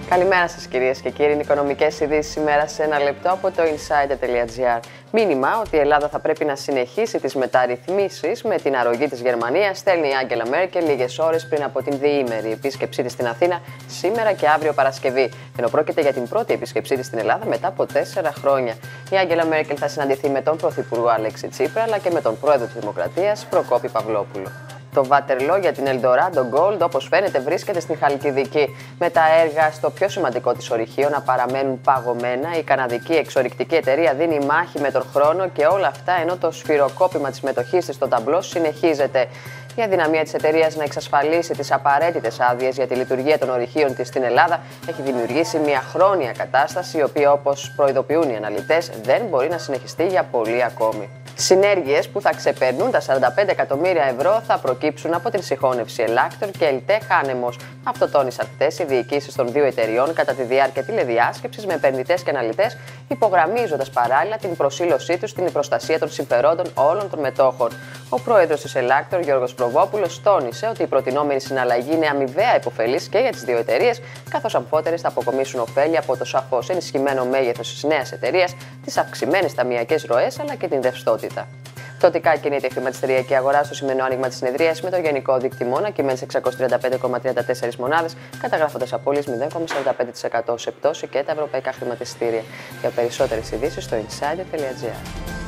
Καλημέρα σας κυρίες και κύριοι. Είναι οικονομικές ειδήσεις σήμερα σε ένα λεπτό από το insider.gr. Μήνυμα ότι η Ελλάδα θα πρέπει να συνεχίσει τις μεταρρυθμίσεις με την αρρωγή της Γερμανίας στέλνει η Άγγελα Μέρκελ λίγες ώρες πριν από την διήμερη επίσκεψή της στην Αθήνα σήμερα και αύριο Παρασκευή. Ενώ πρόκειται για την πρώτη επίσκεψή της στην Ελλάδα μετά από 4 χρόνια. Η Άγγελα Μέρκελ θα συναντηθεί με τον Πρωθυπουργό Αλέξη Τσίπρα αλλά και με τον Πρόεδρο της Δημοκρατίας Προκόπη Παυλόπουλο. Το Βάτερλο για την Eldorado Gold, όπως φαίνεται, βρίσκεται στην Χαλκιδική. Με τα έργα στο πιο σημαντικό της ορυχείο να παραμένουν παγωμένα, η καναδική εξορυκτική εταιρεία δίνει μάχη με τον χρόνο και όλα αυτά ενώ το σφυροκόπημα της μετοχής της στο ταμπλό συνεχίζεται. Η αδυναμία της εταιρείας να εξασφαλίσει τις απαραίτητες άδειες για τη λειτουργία των ορυχείων της στην Ελλάδα έχει δημιουργήσει μια χρόνια κατάσταση, η οποία, όπως προειδοποιούν οι αναλυτές, δεν μπορεί να συνεχιστεί για πολύ ακόμη. Συνέργειες που θα ξεπερνούν τα 45 εκατομμύρια ευρώ θα προκύψουν από την συγχώνευση Elector και ΕΛΤΕ Χάνεμος. Αυτό τόνισαν χθες οι διοικήσεις των δύο εταιριών κατά τη διάρκεια τηλεδιάσκεψης με επενδυτές και αναλυτές, υπογραμμίζοντας παράλληλα την προσήλωσή τους στην προστασία των συμφερόντων όλων των μετόχων. Ο πρόεδρος της Elector, Γιώργος Προβόπουλος, τόνισε ότι η προτινόμενη συναλλαγή είναι αμοιβαία υποφελής και για τις δύο εταιρείες, καθώς αμφότερες θα αποκομίσουν ωφέλη από το σαφώς ενισχυμένο μέγεθος της νέας εταιρείας, τις αυξημένες ταμειακές ροές αλλά και την ρευστότητα. Πτωτικά κινείται η χρηματιστηριακή αγορά στο σημερινό άνοιγμα της συνεδρίας με το γενικό δείκτη να κυμαίνει σε 635,34 μονάδες, καταγράφοντας απώλειες 0,45% σε πτώση και τα ευρωπαϊκά χρηματιστήρια. Για περισσότερες ειδήσεις στο insider.gr.